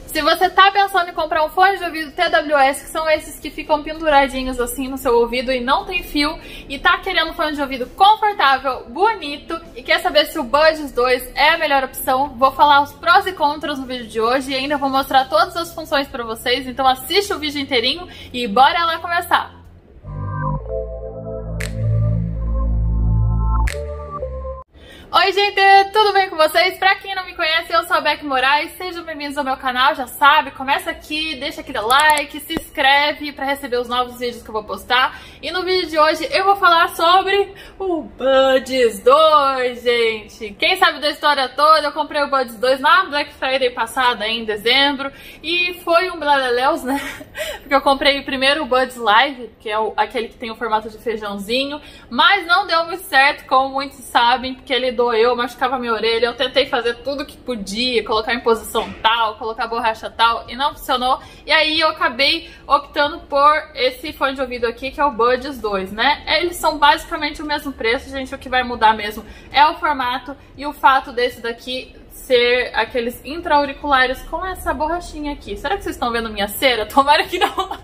Se você tá pensando em comprar um fone de ouvido TWS, que são esses que ficam penduradinhos assim no seu ouvido e não tem fio, e tá querendo um fone de ouvido confortável, bonito, e quer saber se o Buds 2 é a melhor opção, vou falar os prós e contras no vídeo de hoje e ainda vou mostrar todas as funções pra vocês, então assiste o vídeo inteirinho e bora lá começar! Oi gente, tudo bem com vocês? Pra quem não me conhece, eu sou a Beck Moraes, sejam bem-vindos ao meu canal, já sabe, começa aqui, deixa aquele like, se inscreve pra receber os novos vídeos que eu vou postar. E no vídeo de hoje eu vou falar sobre o Buds 2, gente. Quem sabe da história toda, eu comprei o Buds 2 na Black Friday passada, em dezembro, e foi um blaleléus, né? Porque eu comprei primeiro o Buds Live, que é aquele que tem o formato de feijãozinho, mas não deu muito certo, como muitos sabem, porque ele doeu, machucava minha orelha, eu tentei fazer tudo que podia, colocar em posição tal, colocar borracha tal, e não funcionou, e aí eu acabei optando por esse fone de ouvido aqui, que é o Buds 2, né? Eles são basicamente o mesmo preço, gente, o que vai mudar mesmo é o formato e o fato desse daqui ser aqueles intra-auriculares com essa borrachinha aqui. Será que vocês estão vendo minha cera? Tomara que não!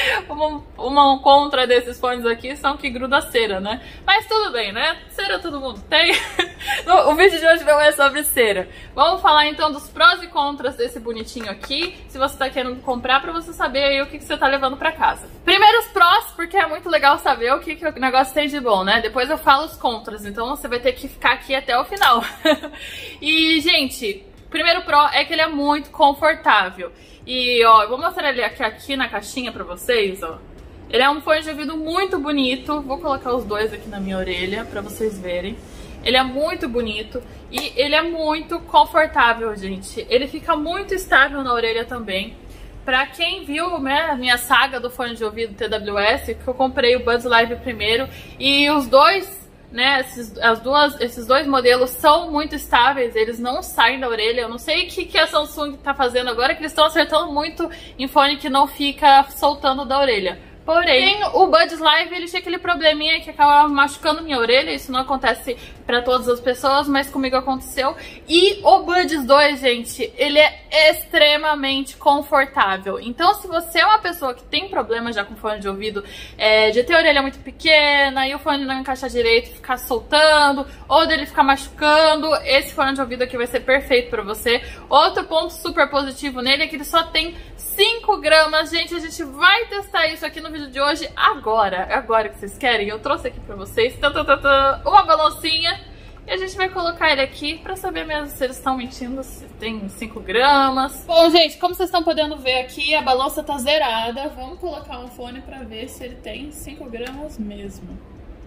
Uma contra desses fones aqui são que gruda cera, né? Mas tudo bem, né? Cera todo mundo tem. O vídeo de hoje não é sobre cera. Vamos falar então dos prós e contras desse bonitinho aqui, se você tá querendo comprar, pra você saber aí o que você tá levando pra casa. Primeiro os prós, porque é muito legal saber o que o negócio tem de bom, né? Depois eu falo os contras, então você vai ter que ficar aqui até o final. E, gente, o primeiro pró é que ele é muito confortável. E, ó, eu vou mostrar ele aqui na caixinha pra vocês, ó. Ele é um fone de ouvido muito bonito. Vou colocar os dois aqui na minha orelha pra vocês verem. Ele é muito bonito e ele é muito confortável, gente. Ele fica muito estável na orelha também. Pra quem viu, né, a minha saga do fone de ouvido TWS, que eu comprei o Buds Live primeiro, e os dois, né, esses dois modelos são muito estáveis, eles não saem da orelha. Eu não sei o que a Samsung tá fazendo agora, que eles estão acertando muito em fone que não fica soltando da orelha. Porém, o Buds Live, ele tinha aquele probleminha que acabava machucando minha orelha. Isso não acontece pra todas as pessoas, mas comigo aconteceu. E o Buds 2, gente, ele é extremamente confortável. Então, se você é uma pessoa que tem problema já com fone de ouvido, de ter a orelha muito pequena e o fone não encaixar direito, ficar soltando, ou dele ficar machucando, esse fone de ouvido aqui vai ser perfeito pra você. Outro ponto super positivo nele é que ele só tem 5 gramas, gente. A gente vai testar isso aqui no vídeo de hoje agora. É agora que vocês querem. Eu trouxe aqui pra vocês uma balancinha e a gente vai colocar ele aqui pra saber mesmo se eles estão mentindo, se tem 5 gramas. Bom, gente, como vocês estão podendo ver aqui, a balança tá zerada. Vamos colocar um fone pra ver se ele tem 5 gramas mesmo.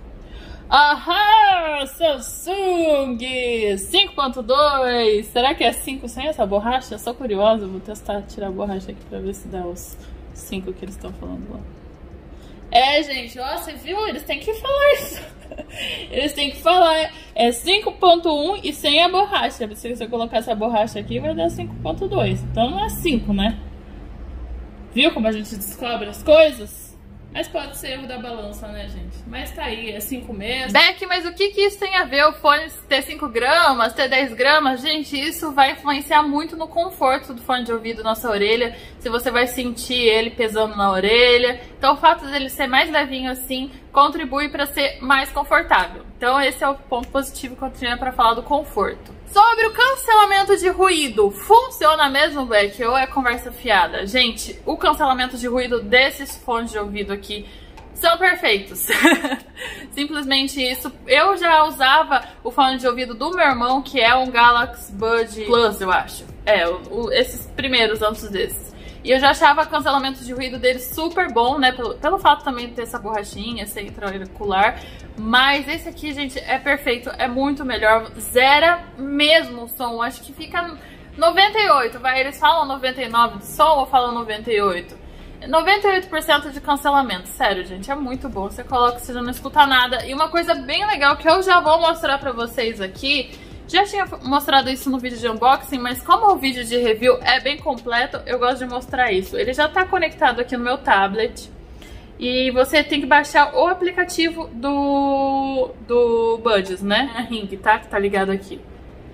Aham, Samsung 5.2. Será que é 5 sem essa borracha? Eu sou curiosa, vou testar, tirar a borracha aqui pra ver se dá os 5 que eles estão falando lá. É, gente, ó, você viu? Eles têm que falar isso. Eles têm que falar. É 5.1 e sem a borracha. Se você colocar essa borracha aqui, vai dar 5.2. Então não é 5, né? Viu como a gente descobre as coisas? Mas pode ser erro da balança, né, gente? Mas tá aí, é 5 mesmo. Beck, mas o que isso tem a ver? O fone ter 5 gramas, ter 10 gramas? Gente, isso vai influenciar muito no conforto do fone de ouvido na sua orelha. Se você vai sentir ele pesando na orelha. Então o fato dele ser mais levinho assim contribui para ser mais confortável. Então esse é o ponto positivo que eu tinha para falar do conforto. Sobre o cancelamento de ruído, funciona mesmo, Beck? Ou é conversa fiada? Gente, o cancelamento de ruído desses fones de ouvido aqui são perfeitos. Simplesmente isso. Eu já usava o fone de ouvido do meu irmão, que é um Galaxy Buds Plus, eu acho. Esses primeiros antes desses. E eu já achava o cancelamento de ruído dele super bom, né? Pelo fato também de ter essa borrachinha, esse intra-auricular. Mas esse aqui, gente, é perfeito, é muito melhor. Zera mesmo o som, acho que fica 98, vai, eles falam 99 de som ou falam 98? 98% de cancelamento, sério, gente, é muito bom. Você coloca, você já não escuta nada. E uma coisa bem legal que eu já vou mostrar pra vocês aqui, já tinha mostrado isso no vídeo de unboxing, mas como o vídeo de review é bem completo, eu gosto de mostrar isso. Ele já tá conectado aqui no meu tablet. E você tem que baixar o aplicativo do Buds, né? A Ring, tá? Que tá ligado aqui.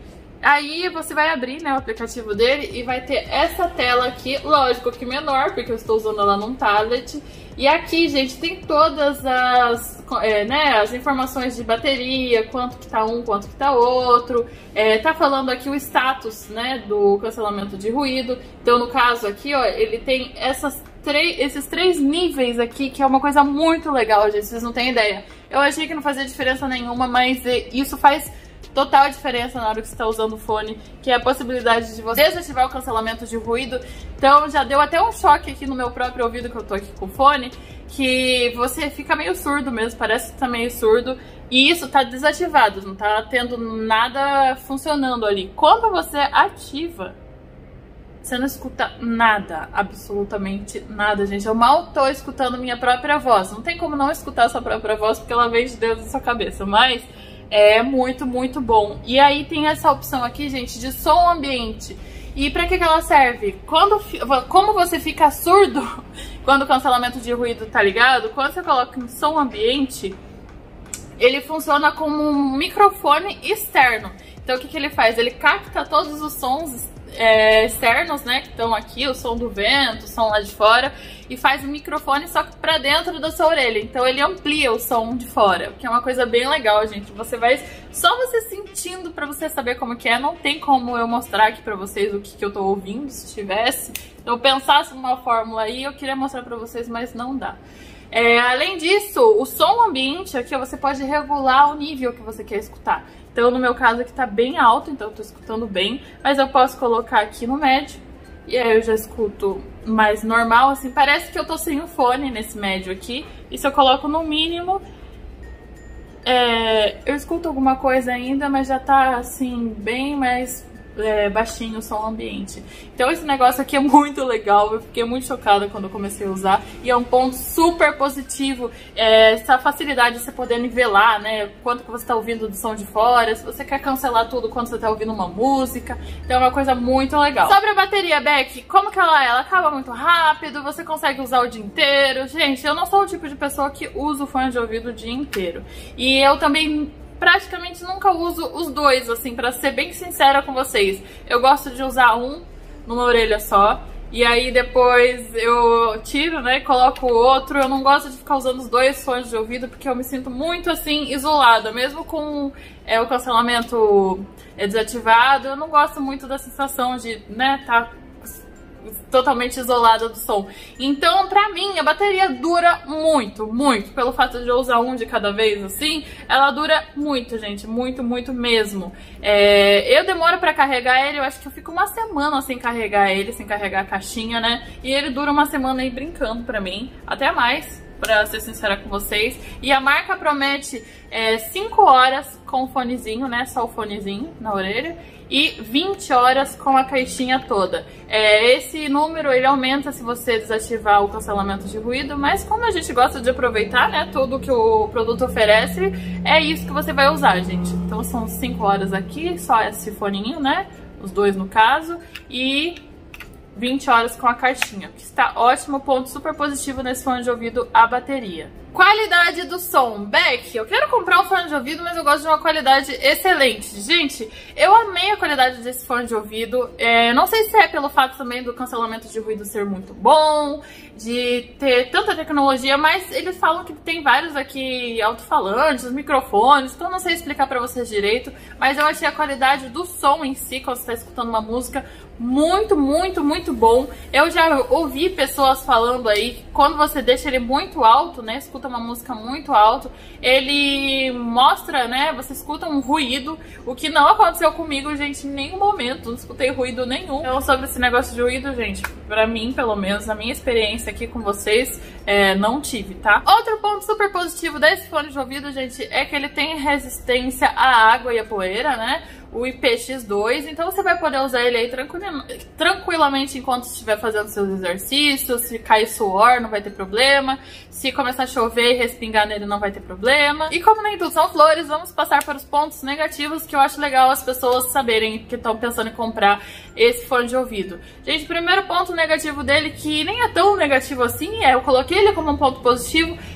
Aí você vai abrir, né, o aplicativo dele e vai ter essa tela aqui, lógico que menor, porque eu estou usando ela num tablet. E aqui, gente, tem todas as informações de bateria, quanto que tá um, quanto que tá outro. Tá falando aqui o status, né, do cancelamento de ruído. Então, no caso aqui, ó, ele tem esses 3 níveis aqui, que é uma coisa muito legal, gente, vocês não têm ideia. Eu achei que não fazia diferença nenhuma, mas isso faz total diferença na hora que você está usando o fone, que é a possibilidade de você desativar o cancelamento de ruído. Então já deu até um choque aqui no meu próprio ouvido, que eu tô aqui com o fone, que você fica meio surdo mesmo, parece que tá meio surdo, e isso tá desativado, não tá tendo nada funcionando ali. Quando você ativa, você não escuta nada, absolutamente nada, gente. Eu mal tô escutando minha própria voz. Não tem como não escutar a sua própria voz, porque ela vem de dentro da sua cabeça, mas é muito, muito bom. E aí tem essa opção aqui, gente, de som ambiente. E pra que ela serve? Como você fica surdo quando o cancelamento de ruído tá ligado, quando você coloca em som ambiente, ele funciona como um microfone externo. Então o que ele faz? Ele capta todos os sons externos, né, que estão aqui, o som do vento, o som lá de fora, e faz o microfone só que pra dentro da sua orelha. Então ele amplia o som de fora, o que é uma coisa bem legal, gente. Você vai só você sentindo pra você saber como que é. Não tem como eu mostrar aqui pra vocês o que eu tô ouvindo, se tivesse. Eu pensasse numa fórmula aí, eu queria mostrar pra vocês, mas não dá. Além disso, o som ambiente aqui, você pode regular o nível que você quer escutar. Então, no meu caso aqui tá bem alto, então eu tô escutando bem, mas eu posso colocar aqui no médio, e aí eu já escuto mais normal, assim, parece que eu tô sem o fone nesse médio aqui, e se eu coloco no mínimo, eu escuto alguma coisa ainda, mas já tá, assim, bem mais baixinho o som ambiente. Então esse negócio aqui é muito legal, eu fiquei muito chocada quando eu comecei a usar, e é um ponto super positivo, essa facilidade de você poder nivelar, né, quanto que você tá ouvindo do som de fora, se você quer cancelar tudo quando você tá ouvindo uma música, então é uma coisa muito legal. Sobre a bateria, Beck, como que ela é? Ela acaba muito rápido, você consegue usar o dia inteiro. Gente, eu não sou o tipo de pessoa que usa o fone de ouvido o dia inteiro, e eu também praticamente nunca uso os dois, assim, pra ser bem sincera com vocês. Eu gosto de usar um numa orelha só, e aí depois eu tiro, né, e coloco o outro. Eu não gosto de ficar usando os dois fones de ouvido, porque eu me sinto muito, assim, isolada. Mesmo com o cancelamento desativado, eu não gosto muito da sensação de, né, tá totalmente isolada do som. Então, pra mim, a bateria dura muito, muito. Pelo fato de eu usar um de cada vez, assim, ela dura muito, gente. Muito, muito mesmo. Eu demoro pra carregar ele, eu acho que eu fico uma semana sem carregar ele, sem carregar a caixinha, né? E ele dura uma semana aí brincando pra mim. Até mais, pra ser sincera com vocês. E a marca promete 5 horas com o fonezinho, né? Só o fonezinho na orelha. E 20 horas com a caixinha toda. Esse número ele aumenta se você desativar o cancelamento de ruído, mas como a gente gosta de aproveitar, né, tudo que o produto oferece, é isso que você vai usar, gente. Então são 5 horas aqui, só esse foninho, né, os dois no caso, e 20 horas com a caixinha, que está ótimo, ponto super positivo nesse fone de ouvido, a bateria. Qualidade do som. Beck, eu quero comprar um fone de ouvido, mas eu gosto de uma qualidade excelente. Gente, eu amei a qualidade desse fone de ouvido. Não sei se é pelo fato também do cancelamento de ruído ser muito bom, de ter tanta tecnologia, mas eles falam que tem vários aqui alto-falantes, microfones, então eu não sei explicar pra vocês direito, mas eu achei a qualidade do som em si, quando você tá escutando uma música, muito, muito, muito bom. Eu já ouvi pessoas falando aí que quando você deixa ele muito alto, né, escuta uma música muito alto, ele mostra, né, você escuta um ruído, o que não aconteceu comigo, gente, em nenhum momento, não escutei ruído nenhum. Então, sobre esse negócio de ruído, gente, pra mim, pelo menos, na minha experiência aqui com vocês, não tive, tá? Outro ponto super positivo desse fone de ouvido, gente, é que ele tem resistência à água e à poeira, né? O IPX2, então você vai poder usar ele aí tranquilamente enquanto estiver fazendo seus exercícios. Se cair suor, não vai ter problema. Se começar a chover e respingar nele, não vai ter problema. E como nem tudo são flores, vamos passar para os pontos negativos, que eu acho legal as pessoas saberem que estão pensando em comprar esse fone de ouvido. Gente, o primeiro ponto negativo dele, que nem é tão negativo assim, eu coloquei ele como um ponto positivo,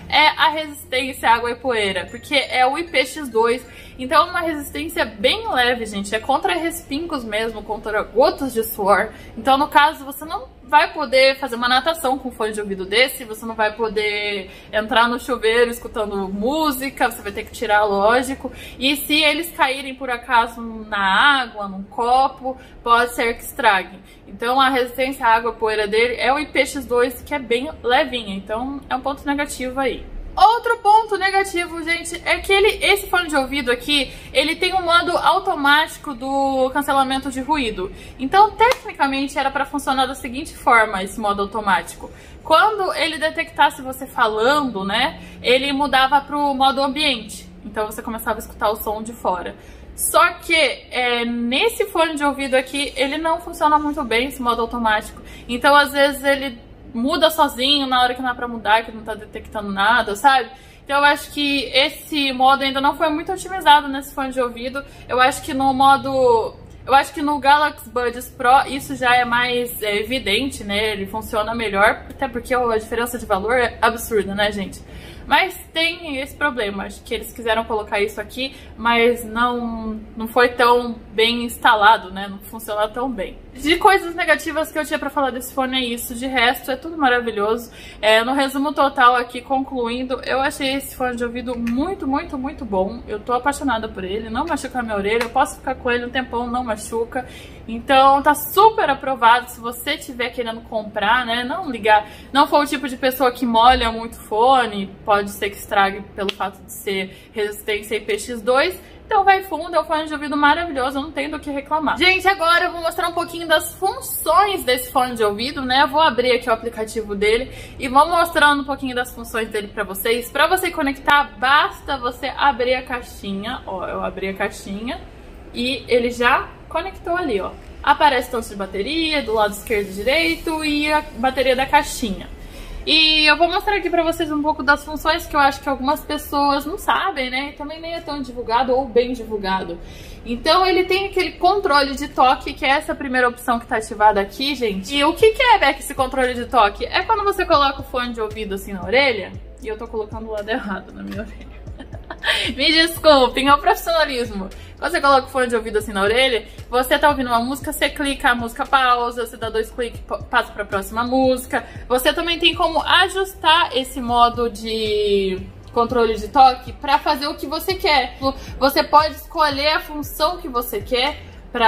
é a resistência à água e poeira, porque é o IPX2, então é uma resistência bem leve, gente, é contra respingos mesmo, contra gotas de suor. Então no caso você não vai poder fazer uma natação com fone de ouvido desse, você não vai poder entrar no chuveiro escutando música, você vai ter que tirar, lógico. E se eles caírem por acaso na água, num copo, pode ser que estraguem. Então a resistência à água e poeira dele é o IPX2, que é bem levinha, então é um ponto negativo aí. Outro ponto negativo, gente, é que esse fone de ouvido aqui, ele tem um modo automático do cancelamento de ruído. Então, tecnicamente, era para funcionar da seguinte forma, esse modo automático. Quando ele detectasse você falando, né, ele mudava pro modo ambiente. Então, você começava a escutar o som de fora. Só que nesse fone de ouvido aqui, ele não funciona muito bem, esse modo automático. Então, às vezes, ele muda sozinho na hora que não é pra mudar, que não tá detectando nada, sabe? Então eu acho que esse modo ainda não foi muito otimizado nesse fone de ouvido. Eu acho que no Galaxy Buds Pro isso já é mais evidente, né? Ele funciona melhor, até porque a diferença de valor é absurda, né, gente? Mas tem esse problema, acho que eles quiseram colocar isso aqui, mas não foi tão bem instalado, né? Não funciona tão bem. De coisas negativas que eu tinha pra falar desse fone é isso, de resto é tudo maravilhoso. No resumo total aqui, concluindo, eu achei esse fone de ouvido muito, muito, muito bom. Eu tô apaixonada por ele, não machuca a minha orelha, eu posso ficar com ele um tempão, não machuca. Então tá super aprovado, se você estiver querendo comprar, né, não for o tipo de pessoa que molha muito fone, pode ser que estrague pelo fato de ser resistência IPX2, então vai fundo, é um fone de ouvido maravilhoso, eu não tenho do que reclamar. Gente, agora eu vou mostrar um pouquinho das funções desse fone de ouvido, né, eu vou abrir aqui o aplicativo dele e vou mostrando um pouquinho das funções dele pra vocês. Pra você conectar, basta você abrir a caixinha, ó, eu abri a caixinha e ele já conectou ali, ó. Aparece tanto de bateria, do lado esquerdo e direito e a bateria da caixinha. E eu vou mostrar aqui pra vocês um pouco das funções que eu acho que algumas pessoas não sabem, né? E também nem é tão divulgado ou bem divulgado. Então ele tem aquele controle de toque, que é essa primeira opção que tá ativada aqui, gente. E o que é, Beck, esse controle de toque? É quando você coloca o fone de ouvido assim na orelha, e eu tô colocando o lado errado na minha orelha. Me desculpem, é o profissionalismo. Quando você coloca o fone de ouvido assim na orelha, você tá ouvindo uma música, você clica, a música pausa, você dá 2 cliques, passa pra próxima música. Você também tem como ajustar esse modo de controle de toque pra fazer o que você quer. Você pode escolher a função que você quer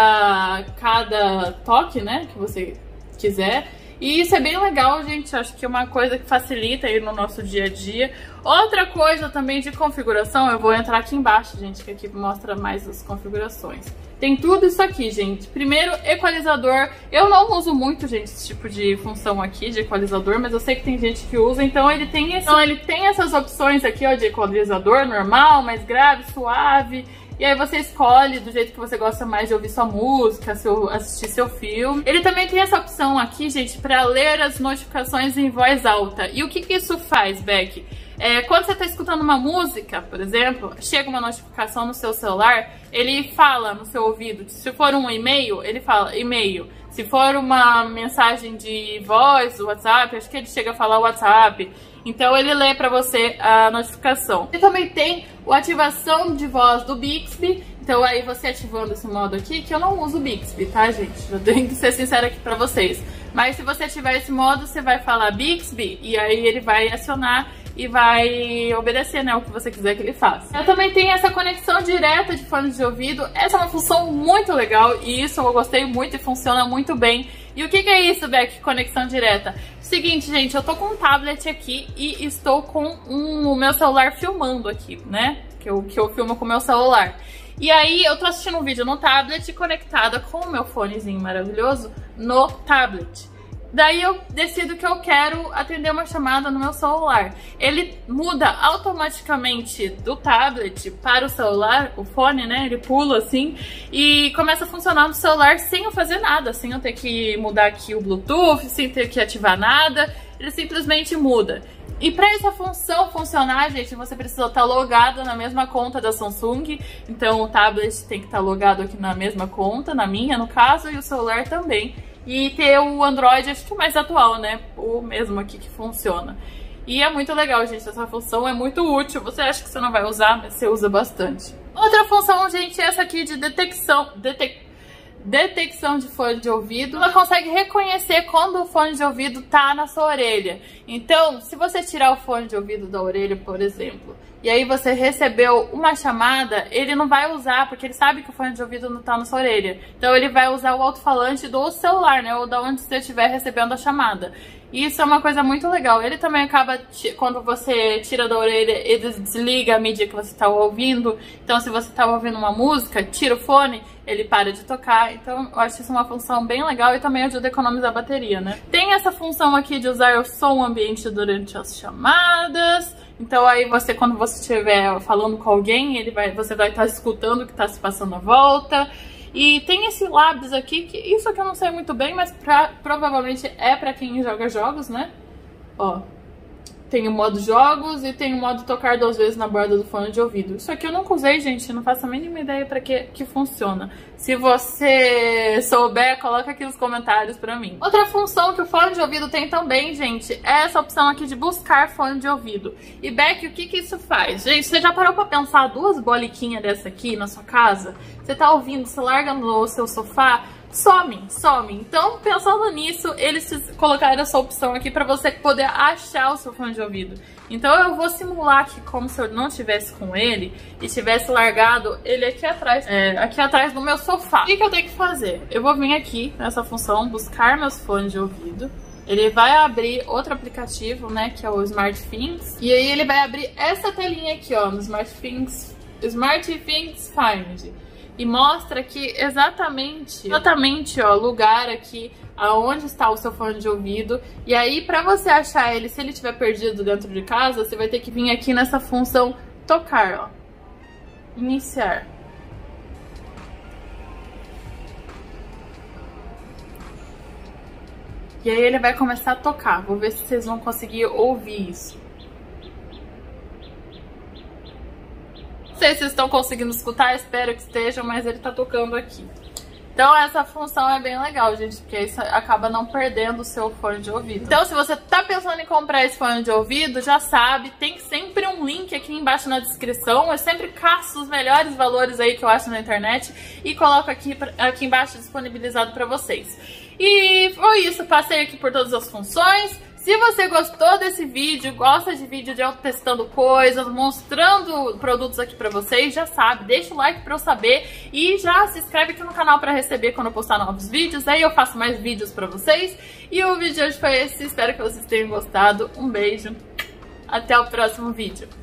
pra cada toque, né, que você quiser. E isso é bem legal, gente, acho que é uma coisa que facilita aí no nosso dia a dia. Outra coisa também de configuração, eu vou entrar aqui embaixo, gente, que aqui mostra mais as configurações. Tem tudo isso aqui, gente. Primeiro, equalizador. Eu não uso muito, gente, esse tipo de função aqui de equalizador, mas eu sei que tem gente que usa, então ele tem essas opções aqui, ó, de equalizador normal, mais grave, suave. E aí você escolhe do jeito que você gosta mais de ouvir sua música, assistir seu filme. Ele também tem essa opção aqui, gente, para ler as notificações em voz alta. E o que isso faz, Beck? Quando você está escutando uma música, por exemplo, chega uma notificação no seu celular, ele fala no seu ouvido. Se for um e-mail, ele fala e-mail. Se for uma mensagem de voz, WhatsApp, acho que ele chega a falar WhatsApp. Então ele lê pra você a notificação. E também tem a ativação de voz do Bixby. Então aí você ativando esse modo aqui, que eu não uso o Bixby, tá, gente? Eu tenho que ser sincera aqui pra vocês. Mas se você ativar esse modo, você vai falar Bixby e aí ele vai acionar e vai obedecer, né, o que você quiser que ele faça. Eu também tenho essa conexão direta de fones de ouvido. Essa é uma função muito legal e isso eu gostei muito e funciona muito bem. E o que é isso, Beck, conexão direta? Seguinte, gente, eu tô com um tablet aqui e estou com o meu celular filmando aqui, né? Que eu filmo com o meu celular. E aí eu tô assistindo um vídeo no tablet conectada com o meu fonezinho maravilhoso no tablet. Daí eu decido que eu quero atender uma chamada no meu celular. Ele muda automaticamente do tablet para o celular, o fone, né? Ele pula assim e começa a funcionar no celular sem eu fazer nada, sem eu ter que mudar aqui o Bluetooth, sem ter que ativar nada. Ele simplesmente muda. E para essa função funcionar, gente, você precisa estar logado na mesma conta da Samsung. Então o tablet tem que estar logado aqui na mesma conta, na minha no caso, e o celular também. E ter o Android, acho que o mais atual, né? O mesmo aqui que funciona. E é muito legal, gente, essa função é muito útil. Você acha que você não vai usar, mas você usa bastante. Outra função, gente, é essa aqui de detecção de fone de ouvido. Ela consegue reconhecer quando o fone de ouvido tá na sua orelha. Então, se você tirar o fone de ouvido da orelha, por exemplo, e aí você recebeu uma chamada, ele não vai usar, porque ele sabe que o fone de ouvido não tá na sua orelha. Então ele vai usar o alto-falante do celular, né, ou da onde você estiver recebendo a chamada. Isso é uma coisa muito legal. Ele também acaba, quando você tira da orelha, ele desliga a mídia que você está ouvindo. Então, se você está ouvindo uma música, tira o fone, ele para de tocar. Então, eu acho isso uma função bem legal e também ajuda a economizar a bateria, né? Tem essa função aqui de usar o som ambiente durante as chamadas. Então, aí você, quando você estiver falando com alguém, você vai estar escutando o que está se passando à volta. E tem esse Labs aqui, que isso aqui eu não sei muito bem, mas provavelmente é pra quem joga jogos, né? Ó, tem o modo jogos e tem o modo tocar 2 vezes na borda do fone de ouvido. Isso aqui eu nunca usei, gente, não faço a mínima ideia pra que funciona. Se você souber, coloca aqui nos comentários pra mim. Outra função que o fone de ouvido tem também, gente, é essa opção aqui de buscar fone de ouvido. E Beck, o que isso faz? Gente, você já parou pra pensar 2 boliquinhas dessa aqui na sua casa? Você tá ouvindo, você larga no seu sofá, some. Então, pensando nisso, eles colocaram essa opção aqui pra você poder achar o seu fone de ouvido. Então eu vou simular aqui como se eu não estivesse com ele e tivesse largado ele aqui atrás do meu sofá. O que eu tenho que fazer? Eu vou vir aqui nessa função, buscar meus fones de ouvido. Ele vai abrir outro aplicativo, né, que é o SmartThings. E aí ele vai abrir essa telinha aqui, ó, no SmartThings Find. E mostra aqui exatamente, ó, lugar aqui aonde está o seu fone de ouvido. E aí, pra você achar ele, se ele estiver perdido dentro de casa, você vai ter que vir aqui nessa função tocar, ó. Iniciar. E aí ele vai começar a tocar. Vou ver se vocês vão conseguir ouvir isso. Não sei se vocês estão conseguindo escutar, espero que estejam, mas ele tá tocando aqui. Então essa função é bem legal, gente, porque isso acaba não perdendo o seu fone de ouvido. Então se você tá pensando em comprar esse fone de ouvido, já sabe, tem sempre um link aqui embaixo na descrição. Eu sempre caço os melhores valores aí que eu acho na internet e coloco aqui embaixo disponibilizado pra vocês. E foi isso, passei aqui por todas as funções. Se você gostou desse vídeo, gosta de vídeo de eu testando coisas, mostrando produtos aqui pra vocês, já sabe, deixa o like pra eu saber e já se inscreve aqui no canal pra receber quando eu postar novos vídeos, aí eu faço mais vídeos pra vocês. E o vídeo de hoje foi esse, espero que vocês tenham gostado, um beijo, até o próximo vídeo.